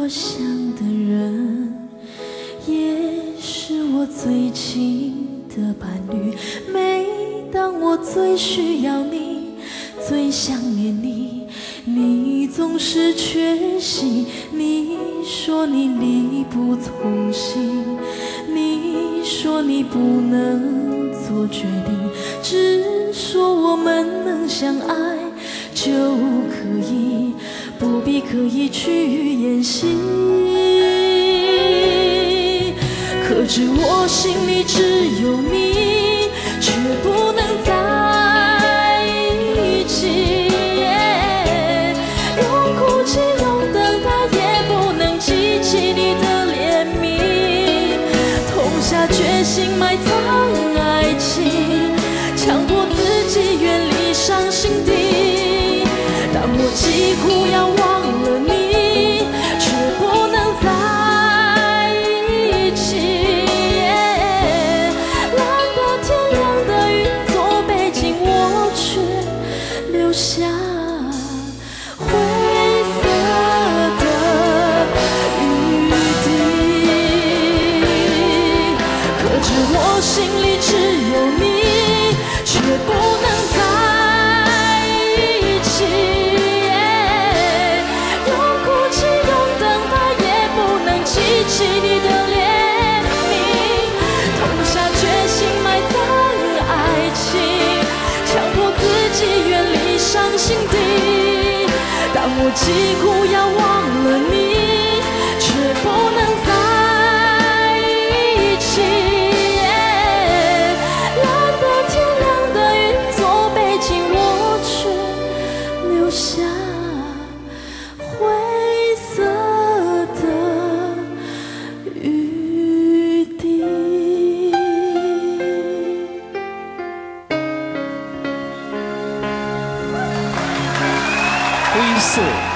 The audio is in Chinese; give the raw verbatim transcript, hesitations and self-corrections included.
我想的人，也是我最亲的伴侣。每当我最需要你，最想念你，你总是缺席。你说你力不从心，你说你不能做决定，只说我们能相爱就可以，不必刻意去演戏。可知我心里只有你，却不能在一起。用哭泣，用等待，也不能激起你的怜悯。痛下决心埋葬爱情，强迫自己远离伤心地。当我几乎要忘了你，却不能在一起。蓝的天亮的云做背景，我却留下灰色的余地。可知我心里只有你，却不能在一起。激起你的怜悯，痛下决心埋葬爱情，强迫自己远离伤心地。当我几乎要忘了你，却不能在一起。蓝的天亮的云做背景，我却留下灰色余地。 灰色。